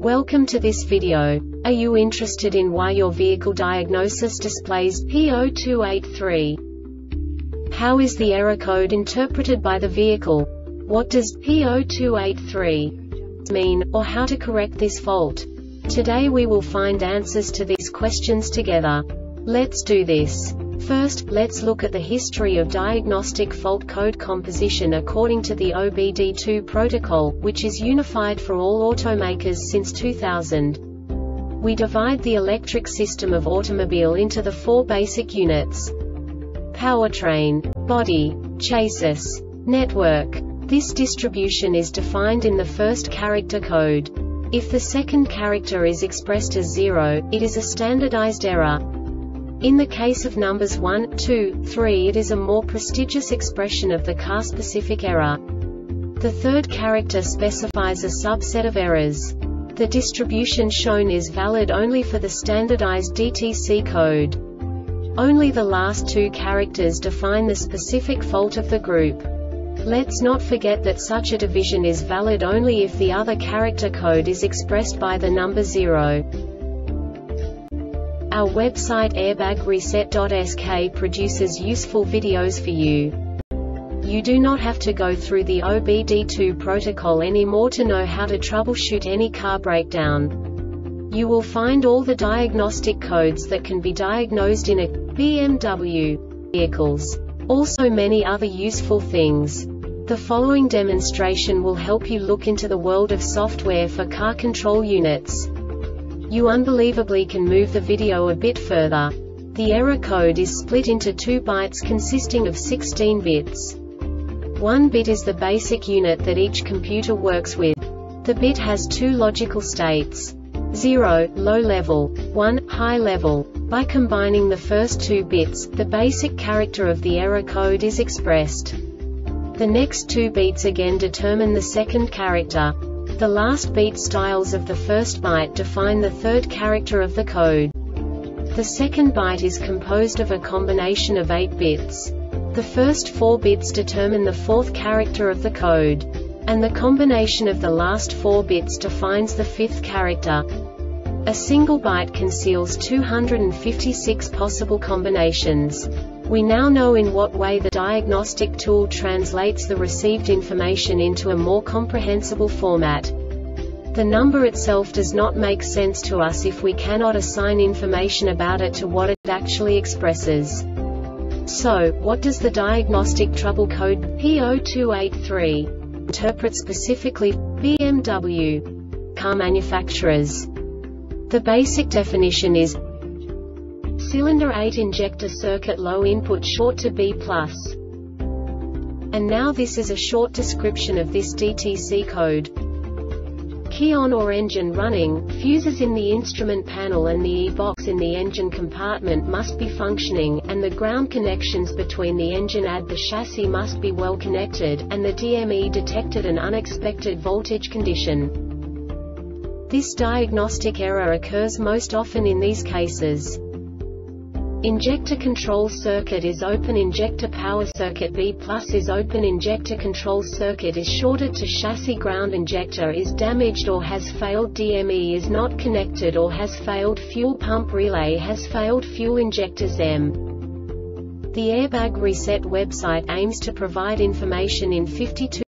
Welcome to this video. Are you interested in why your vehicle diagnosis displays P0283? How is the error code interpreted by the vehicle? What does P0283 mean, or how to correct this fault? Today we will find answers to these questions together. Let's do this. First, let's look at the history of diagnostic fault code composition according to the OBD2 protocol, which is unified for all automakers since 2000. We divide the electric system of automobile into the four basic units: powertrain, body, chassis, network. This distribution is defined in the first character code. If the second character is expressed as 0, it is a standardized error. In the case of numbers 1, 2, 3, it is a more prestigious expression of the car-specific error. The third character specifies a subset of errors. The distribution shown is valid only for the standardized DTC code. Only the last two characters define the specific fault of the group. Let's not forget that such a division is valid only if the other character code is expressed by the number 0. Our website airbagreset.sk produces useful videos for you. You do not have to go through the OBD2 protocol anymore to know how to troubleshoot any car breakdown. You will find all the diagnostic codes that can be diagnosed in a BMW vehicles. Also many other useful things. The following demonstration will help you look into the world of software for car control units. You unbelievably can move the video a bit further. The error code is split into 2 bytes consisting of 16 bits. 1 bit is the basic unit that each computer works with. The bit has 2 logical states: 0, low level, 1, high level. By combining the first 2 bits, the basic character of the error code is expressed. The next 2 beats again determine the second character. The last beat styles of the first byte define the third character of the code. The second byte is composed of a combination of 8 bits. The first 4 bits determine the fourth character of the code. And the combination of the last 4 bits defines the fifth character. A single byte conceals 256 possible combinations. We now know in what way the diagnostic tool translates the received information into a more comprehensible format. The number itself does not make sense to us if we cannot assign information about it to what it actually expresses. So, what does the diagnostic trouble code P0283 interpret specifically for BMW car manufacturers? The basic definition is cylinder 8 injector circuit low input short to B+. And now this is a short description of this DTC code. Key on or engine running, fuses in the instrument panel and the E-box in the engine compartment must be functioning, and the ground connections between the engine and the chassis must be well connected, and the DME detected an unexpected voltage condition. This diagnostic error occurs most often in these cases: injector control circuit is open, injector power circuit B+ is open, injector control circuit is shorted to chassis, ground injector is damaged or has failed, DME is not connected or has failed, fuel pump relay has failed, fuel injectors M. The Airbag Reset website aims to provide information in 52